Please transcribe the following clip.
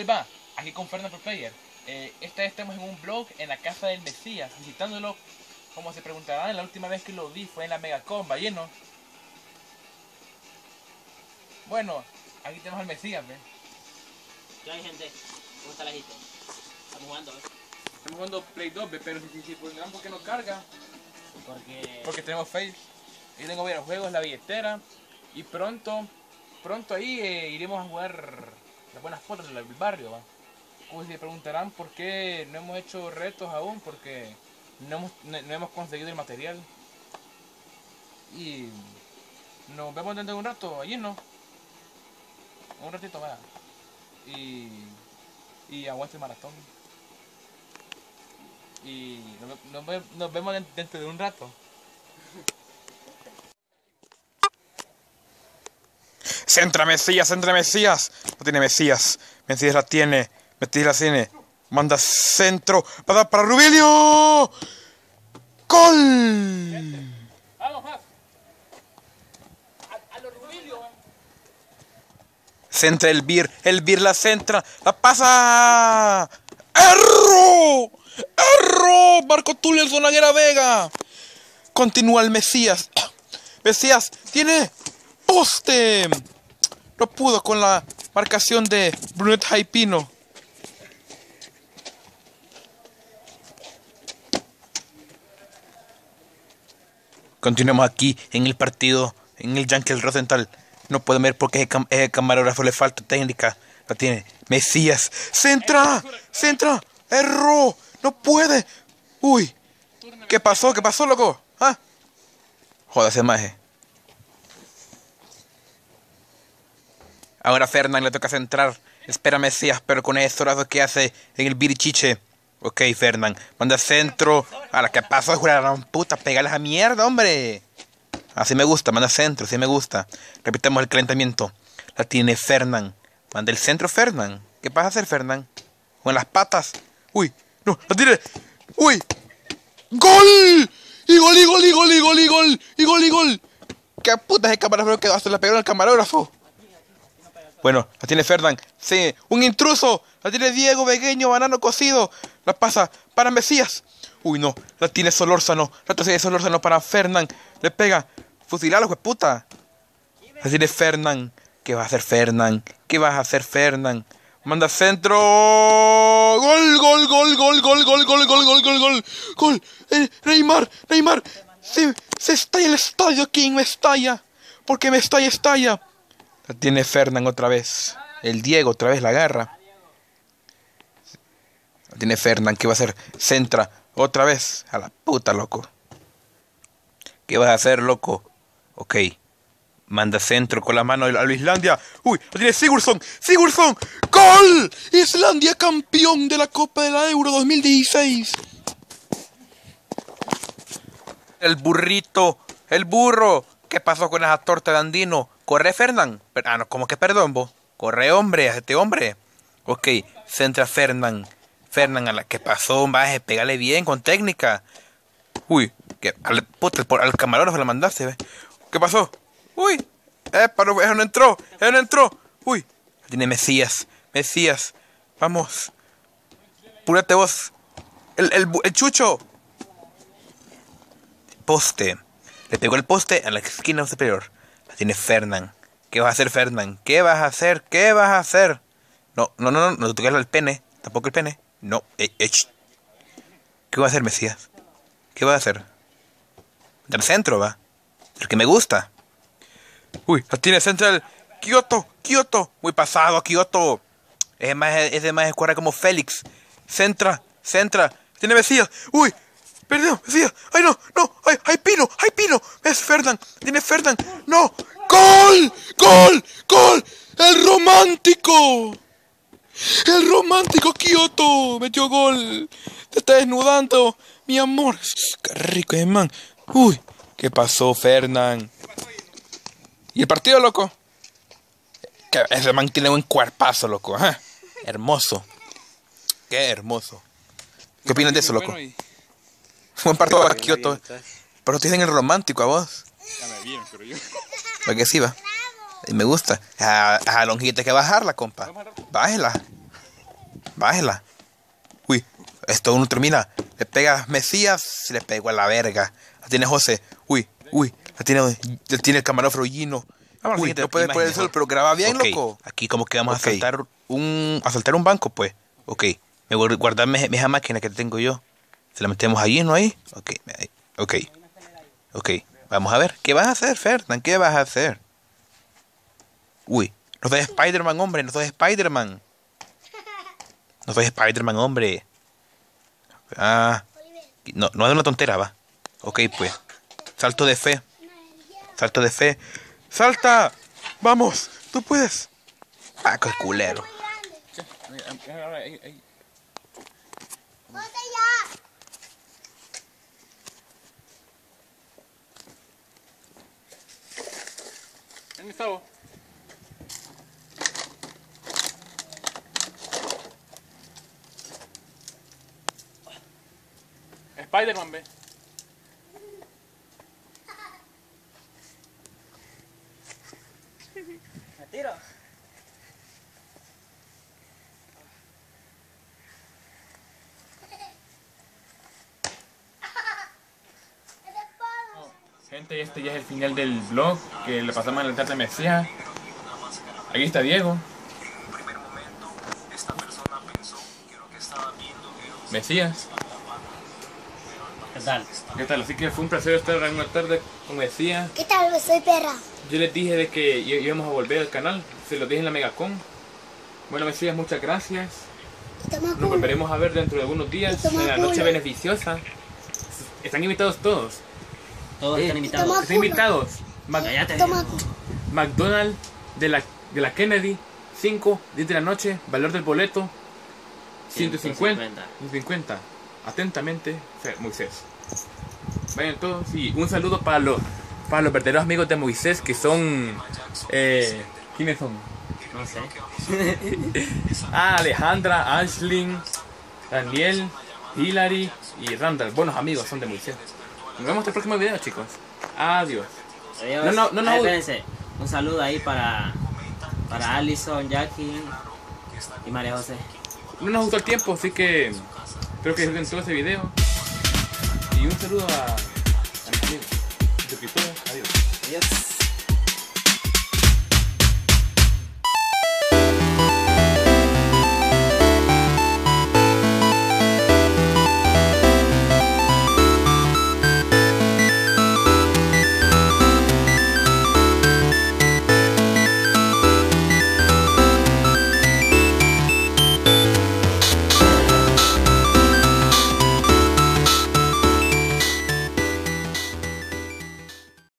va, aquí con Fernando Pro Player. Esta vez estamos en un vlog en la casa del Mesías, visitándolo. Como se preguntarán, la última vez que lo vi fue en la Megacomba, lleno. Bueno, aquí tenemos al Mesías, ¿ves? ¿Qué hay, gente? ¿Cómo está la gente? Estamos jugando, ¿ves? Estamos jugando Play 2, ¿ves? Pero si preguntarán por qué no carga, porque tenemos Face. Ahí tengo varios juegos, la billetera. Y pronto ahí iremos a jugar las buenas fotos del barrio, ¿va? Como si se preguntarán por qué no hemos hecho retos aún, porque no hemos conseguido el material. Y nos vemos dentro de un rato, allí no. Un ratito más. Y aguante el maratón. Y nos vemos dentro de un rato. Centra Mesías, centra Mesías. No tiene Mesías. Mesías la tiene. Mesías la tiene. Manda centro. Para Rubilio. ¡Gol! Vamos, más. A los Rubilio. Centra el Bir la centra. La pasa. ¡Erro! ¡Erro! Marco Tulio el Zonaguera Vega. Continúa el Mesías. Mesías tiene poste. No pudo con la marcación de Brunet Jaipino. Continuamos aquí en el partido, en el Yankee Rosenthal. No pueden ver porque ese camarógrafo le falta técnica. La tiene Mesías. ¡Centra! ¡Centra! ¡Erró! ¡No puede! ¡Uy! ¿Qué pasó? ¿Qué pasó, loco? ¿Ah? Jódase, maje. Ahora a Fernán le toca centrar. Espera Mesías, pero con ese zorazo que hace en el birichiche. Ok, Fernán. Manda centro. A la que pasó, juraron puta. Pégale a mierda, hombre. Así me gusta, manda centro, así me gusta. Repitamos el calentamiento. La tiene Fernán. Manda el centro, Fernán. ¿Qué pasa a hacer, Fernán? Con las patas. Uy, no, la tiene. Uy. ¡Gol! Y gol, y gol, y gol, y gol, y gol, y gol, y gol. ¿Qué puta es el camarógrafo que hasta le pegó al camarógrafo? Bueno, la tiene Fernán. Sí, un intruso. La tiene Diego Vegueño, banano cocido. La pasa para Mesías. Uy, no. La tiene Solórzano. La tiene Solórzano para Fernán. Le pega. Fusilalo, puta. La tiene Fernán. ¿Qué va a hacer Fernán? ¿Qué vas a hacer Fernán? Manda centro. Gol, gol, gol, gol, gol, gol, gol, gol, gol, gol, gol. Gol. Neymar, Neymar. Se estalla el estadio aquí en Mestalla. Porque Mestalla estalla. La tiene Fernán otra vez. El Diego otra vez la agarra. La tiene Fernán. ¿Qué va a hacer? Centra. Otra vez. A la puta, loco. ¿Qué vas a hacer, loco? Ok. Manda centro con la mano a Islandia. Uy, la tiene Sigurdsson. Sigurdsson. ¡Gol! Islandia campeón de la Copa de la Euro 2016. El burrito. El burro. ¿Qué pasó con esa torta de Andino? Corre, Fernán. No, ¿cómo que perdón, vos? Corre, hombre, este hombre. Ok, centra Fernán. Fernán, a la que pasó, baje, pégale bien, con técnica. Uy, que al camarógrafo le mandaste, ¿ves? ¿Qué pasó? Uy, pero eso no entró, eso no entró. Uy, tiene Mesías, Mesías. Vamos. Púrate vos. El Chucho. Poste. Le pegó el poste a la esquina superior. La tiene Fernán. ¿Qué vas a hacer, Fernán? ¿Qué vas a hacer? ¿Qué vas a hacer? No te toques el pene. Tampoco el pene. No. ¿Qué va a hacer, Mesías? ¿Qué va a hacer? Del centro, va. El que me gusta. Uy, la tiene central. Kioto, Kioto. Muy pasado, Kioto. Ese más escuadra como Félix. Centra. Tiene Mesías. Uy. Perdió, Mesías. Ay, no. Ay, Pino. Es Fernán. Tiene Fernán. No. ¡Gol! ¡El romántico! ¡El romántico Kioto! Metió gol. Te está desnudando, mi amor. Qué rico es, man. Uy, ¿qué pasó, Fernán? ¿Y el partido, loco? Que ese man tiene un cuerpazo, loco. ¿Eh? Hermoso. Qué hermoso. ¿Qué opinas de eso, loco? Buen partido a Kioto. Pero te dicen el romántico a vos. Bien, pero yo. Porque sí, va. Y me gusta. A lonjita hay que bajarla, compa. Bájela. Bájela. Uy, esto aún no termina. Le pega a Mesías, se le pegó a la verga. La tiene José. Uy, la tiene el camarógrafo Gino. Uy, no puede poner el sol, pero graba bien, loco. Aquí como que vamos a asaltar un banco, pues. Ok, me voy a guardar esa máquina que tengo yo. Se la metemos allí, ¿no? Ahí. Ok, vamos a ver. ¿Qué vas a hacer, Fernán? ¿Qué vas a hacer? Uy, no soy Spider-Man, hombre. No soy Spider-Man. No soy Spider-Man, hombre. Ah, no es una tontera, va. Ok, pues. Salto de fe. ¡Salta! ¡Vamos! ¡Tú puedes! ¡Ah, qué culero! ¿Dónde está vos? Spider-Man, ve. ¿Me tiro? Gente, este ya es el final del vlog que le pasamos a la tarde a Mesías. Aquí está Diego. Mesías. ¿Qué tal? ¿Qué tal? Así que fue un placer estar en una tarde con Mesías. ¿Qué tal? Soy perra. Yo les dije de que íbamos a volver al canal. Se los dije en la Megacon. Bueno, Mesías, muchas gracias. Nos volveremos a ver dentro de algunos días en la noche beneficiosa. Están invitados todos. Todos están invitados. Están invitados. Cállate. McDonald's de la Kennedy, 5, 10 de la noche, valor del boleto 150. Atentamente, Moisés. Vayan todos y un saludo para los verdaderos amigos de Moisés que son ¿quiénes son? No sé. Alejandra, Ashley, Daniel, Hilary y Randall. Buenos amigos son de Moisés. Nos vemos en el próximo video, chicos. Adiós. Adiós. No. Espérense. Un saludo ahí para Allison, Jackie y María José. No nos gustó el tiempo, así que espero que disfruten todo ese video. Y un saludo a mis amigos, suscriptores. Adiós. Adiós.